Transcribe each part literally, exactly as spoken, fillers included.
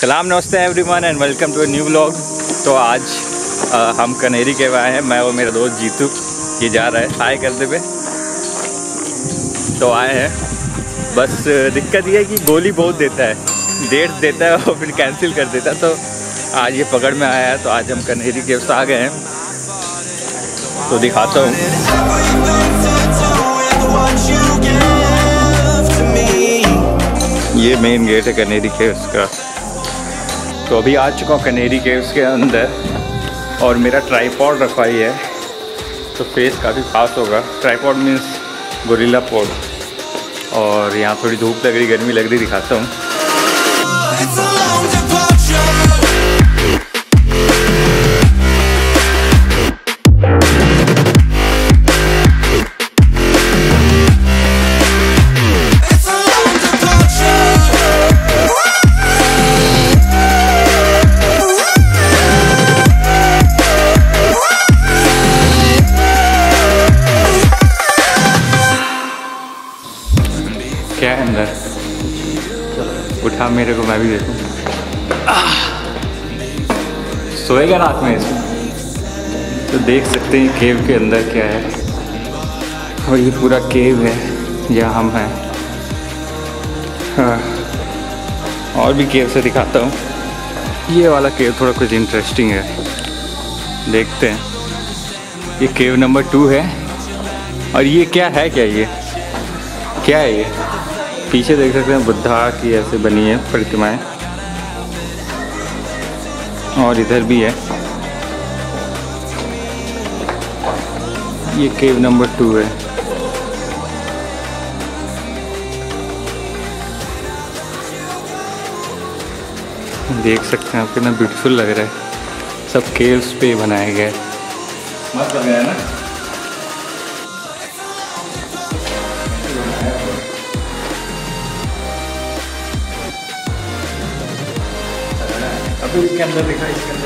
सलाम नमस्ते everyone and welcome to a new vlog. तो आज आ, हम कनेरी के आए हैं, मैं और मेरा दोस्त जीतू। ये जा रहा है हाय करते पे, तो आए हैं। बस दिक्कत ये है कि गोली बहुत देता है, डेट्स देता है और फिर कैंसिल कर देता है। तो आज ये पकड़ में आया है, तो आज हम कनेरी के आ गए हैं। तो दिखाता हूँ, ये मेन गेट है कनेरी केव्स का। तो अभी आ चुका हूँ कनेरी केव्स के अंदर और मेरा ट्राईपॉड रखा ही है, तो फेस काफ़ी खास होगा। Tripod means gorilla pod. और यहाँ थोड़ी धूप लग रही, गर्मी लग रही, दिखाता हूँ। क्या है अंदर? उठा मेरे को, मैं भी देखूं। सोएगा रात में इसमें। तो देख सकते हैं केव के अंदर क्या है, और ये पूरा केव है जहाँ हम हैं। हाँ, और भी केव से दिखाता हूँ। ये वाला केव थोड़ा कुछ इंटरेस्टिंग है, देखते हैं। ये केव नंबर टू है। और ये क्या है, क्या ये क्या है? ये पीछे देख सकते हैं बुद्धा की ऐसे बनी है प्रतिमाएं, और इधर भी है। ये केव नंबर टू है। देख सकते हैं आप, कितना ब्यूटीफुल लग रहा है। सब केव्स पे बनाए गए, मस्त लग रहा है ना। अभी इसके अंदर देखा, इसके अंदर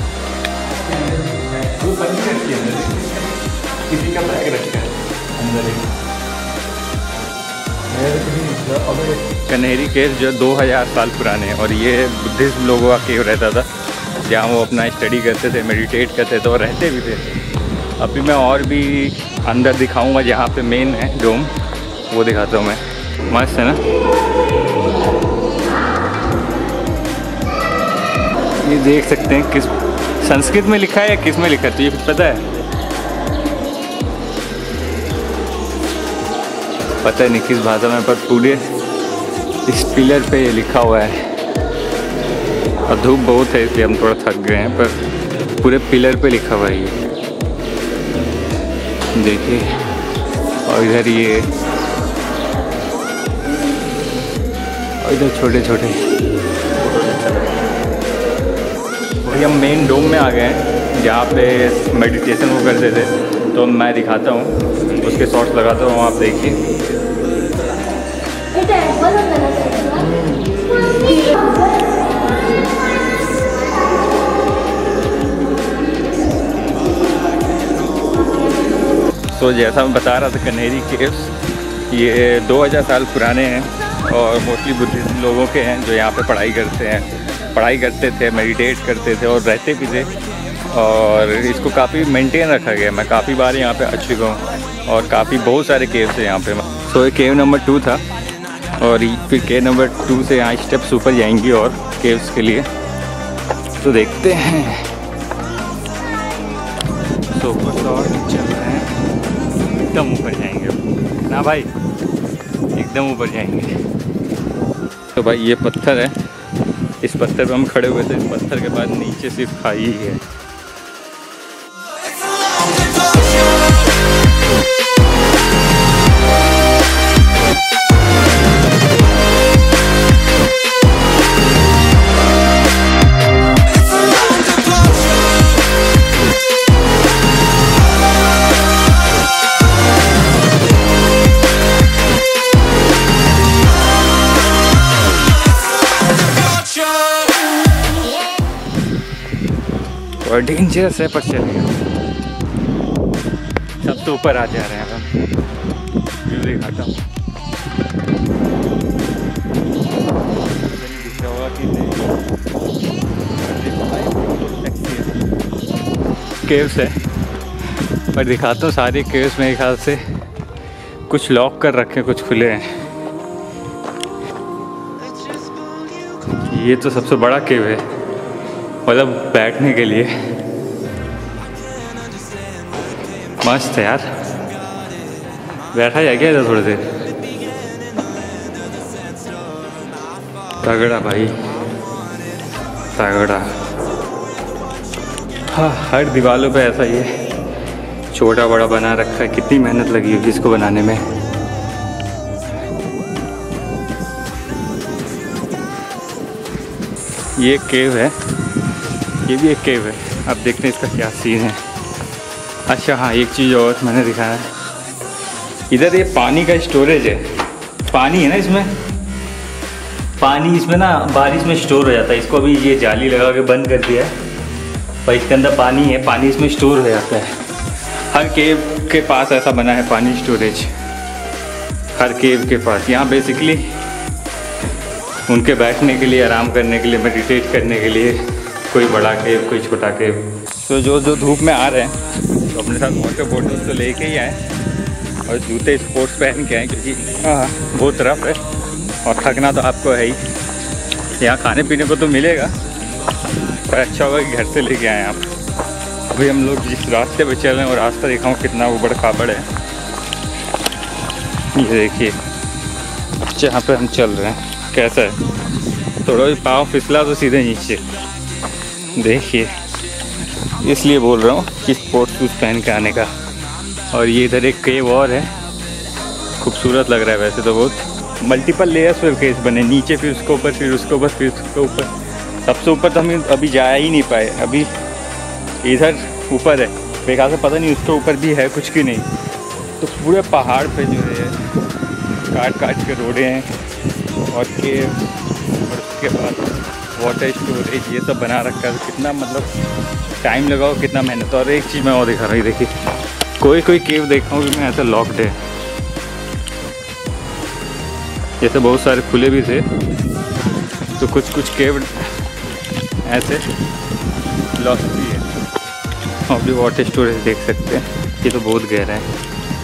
देखा, वो पंजी रखी है अंदर, किसी का बैग रखा है अंदर एक। कनेरी केव जो दो हज़ार साल पुराने हैं, और ये बुद्धिस्ट लोगों का केव रहता था, जहाँ वो अपना स्टडी करते थे, मेडिटेट करते थे और रहते भी थे। अभी मैं और भी अंदर दिखाऊंगा, जहाँ पे मेन है डोम, वो दिखाता हूँ मैं। मस्त है ना। ये देख सकते हैं, किस संस्कृत में लिखा है या किस में लिखा है, तो ये कुछ पता है? पता नहीं किस भाषा में, पर पूरे इस पिलर पे ये लिखा हुआ है। और धूप बहुत है इसलिए हम थोड़ा थक गए हैं, पर पूरे पिलर पे लिखा हुआ है ये, देखिए। और इधर ये, और इधर छोटे छोटे। वही हम मेन डोम में आ गए हैं, जहाँ पे मेडिटेशन वो करते थे। तो मैं दिखाता हूँ, उसके शॉट्स लगाता हूँ, आप देखिए। तो जैसा मैं बता रहा था, कनेरी केव्स ये दो हज़ार साल पुराने हैं, और मोस्टली बुद्धिस्ट लोगों के हैं, जो यहाँ पे पढ़ाई करते हैं, पढ़ाई करते थे, मेडिटेट करते थे और रहते भी थे। और इसको काफ़ी मेंटेन रखा गया। मैं काफ़ी बार यहाँ पे आ चुका हूँ, और काफ़ी बहुत सारे केव्स हैं यहाँ पे। तो ये केव नंबर टू था, और फिर केव नंबर टू से यहाँ स्टेप्स ऊपर जाएंगी और केव्स के लिए। तो देखते हैं। तो ऊपर और चल रहे हैं, एकदम ऊपर जाएंगे ना भाई, एकदम ऊपर जाएंगे। तो भाई ये पत्थर है, इस पत्थर पे हम खड़े हुए थे। इस पत्थर के बाद नीचे सिर्फ खाई ही है। और डेंजरस है, पर चलेगा। सब तो ऊपर आ जा रहे हैं हम। व्यू दिखाता हूँ, दिख रहा होगा कि नहीं। केव्स है पर दिखाता हूँ सारे केव्स मेरे ख्याल से कुछ लॉक कर रखे हैं, कुछ खुले हैं। ये तो सबसे बड़ा केव है, मतलब बैठने के लिए मस्त है यार। बैठा जाए क्या इधर थोड़ी देर? तगड़ा भाई तगड़ा। हाँ, हर दीवारों पे ऐसा ही है, छोटा बड़ा बना रखा है। कितनी मेहनत लगी होगी इसको बनाने में। ये एक केव है, ये भी एक केव है। अब देखते हैं इसका क्या सीन है। अच्छा हाँ, एक चीज़ और मैंने दिखाया है, इधर ये पानी का स्टोरेज है। पानी है ना इसमें, पानी इसमें ना बारिश में स्टोर हो जाता है। इसको अभी ये जाली लगा के बंद कर दिया है, पर इसके अंदर पानी है, पानी इसमें स्टोर हो जाता है। हर केव के पास ऐसा बना है पानी स्टोरेज, हर केव के पास। यहाँ बेसिकली उनके बैठने के लिए, आराम करने के लिए, मेडिटेट करने के लिए, कोई बड़ा केव कोई छोटा केव। तो जो जो धूप में आ रहे हैं तो अपने साथ वाटर बॉटल तो लेके ही आए और जूते स्पोर्ट्स पहन के आए, क्योंकि हाँ बहुत रफ है और थकना तो आपको है ही। यहाँ खाने पीने को तो मिलेगा पर अच्छा होगा कि घर से लेके आए आप। अभी हम लोग जिस रास्ते पे चल रहे हैं और रास्ता दिखाऊँ कितना ऊबड़ खाबड़ है। ये देखिए जहाँ पे हम चल रहे हैं कैसा है, थोड़ा भी पाँव फिसला तो सीधे नीचे। देखिए इसलिए बोल रहा हूँ कि स्पोर्ट्स शूज़ पहन के आने का। और ये इधर एक केव और है, खूबसूरत लग रहा है वैसे तो बहुत। मल्टीपल लेयर्स पे केस बने, नीचे फिर उसके ऊपर, फिर उसके ऊपर, फिर उसके ऊपर। सबसे ऊपर तो हम अभी जा ही नहीं पाए, अभी इधर ऊपर है। बेकार से पता नहीं उसके ऊपर भी है कुछ कि नहीं। तो पूरे पहाड़ पे जो है काट काट के रोडे हैं और केव, और उसके बाद वाटर स्टोरेज, ये सब बना रखा है। कितना मतलब टाइम लगाओ, कितना मेहनत। और एक चीज़ मैं और दिखा रहा हूँ, देखिए कोई कोई केव देखा हूँ कि मैं ऐसा लॉक्ड है, जैसे बहुत सारे खुले भी थे, तो कुछ कुछ केव ऐसे लॉस्ट भी है। और भी वाटर स्टोरेज देख सकते हैं, ये तो बहुत गहरा है।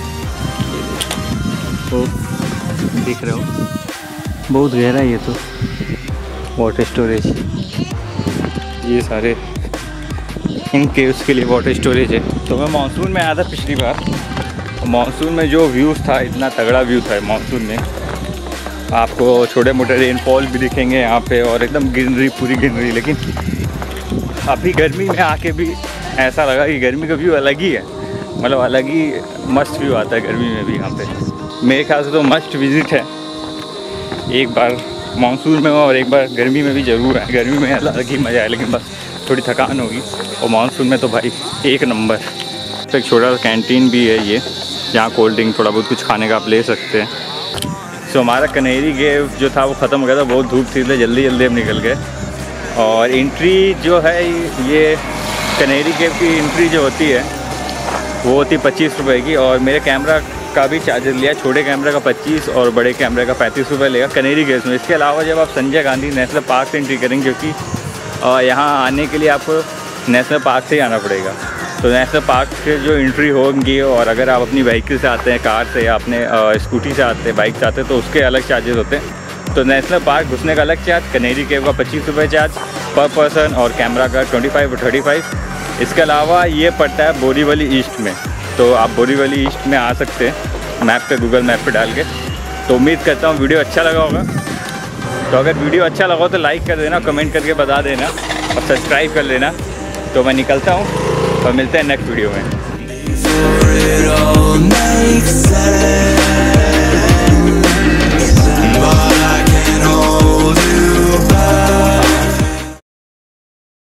तो देख रहे हो बहुत गहरा है ये तो वाटर स्टोरेज। ये सारे इन केव्स के लिए वाटर स्टोरेज है। तो मैं मानसून में आया था पिछली बार, मानसून में जो व्यूज़ था, इतना तगड़ा व्यू था मानसून में। आपको छोटे मोटे रेनफॉल भी दिखेंगे यहाँ पे और एकदम ग्रीनरी, पूरी ग्रीनरी। लेकिन अभी गर्मी में आके भी ऐसा लगा कि गर्मी का व्यू अलग ही है, मतलब अलग ही मस्त व्यू आता है गर्मी में भी यहाँ पे। मेरे ख्याल से तो मस्ट विज़िट है, एक बार मानसून में और एक बार गर्मी में भी ज़रूर है। गर्मी में अलग ही मज़ा है, लेकिन बस थोड़ी थकान होगी। और मानसून में तो भाई एक नंबर। तो एक छोटा सा कैंटीन भी है ये, जहाँ कोल्ड ड्रिंक थोड़ा बहुत कुछ खाने का आप ले सकते हैं। सो हमारा कनेरी केव जो था वो ख़त्म हो गया था, बहुत धूप थी इसलिए जल्दी जल्दी हम निकल गए। और एंट्री जो है, ये कनेरी केव की एंट्री जो होती है वो होती पच्चीस रुपये की। और मेरे कैमरा का भी चार्जर लिया, छोटे कैमरे का पच्चीस और बड़े कैमरे का पैंतीस रुपये लेगा कनेरी केव्स में। इसके अलावा जब आप संजय गांधी नेशनल पार्क से एंट्री करेंगे, क्योंकि यहाँ आने के लिए आपको नेशनल पार्क से ही आना पड़ेगा, तो नेशनल पार्क से जो एंट्री होगी, और अगर आप अपनी व्हीकल से आते हैं, कार से या अपने स्कूटी से आते हैं, बाइक से आते हैं, तो उसके अलग चार्जेस होते हैं। तो नेशनल पार्क घुसने का अलग चार्ज, कनेरी केव का पच्चीस रुपये चार्ज पर पर्सन, और कैमरा का ट्वेंटी फाइव और थर्टी फाइव। इसके अलावा ये पड़ता है बोरीवली ईस्ट में, तो आप बोरीवली ईस्ट में आ सकते हैं मैप पे, गूगल मैप पे डाल के। तो उम्मीद करता हूँ वीडियो अच्छा लगा होगा। तो अगर वीडियो अच्छा लगा हो तो लाइक कर देना, कमेंट करके बता देना और सब्सक्राइब कर लेना। तो मैं निकलता हूँ और मिलते हैं नेक्स्ट वीडियो में।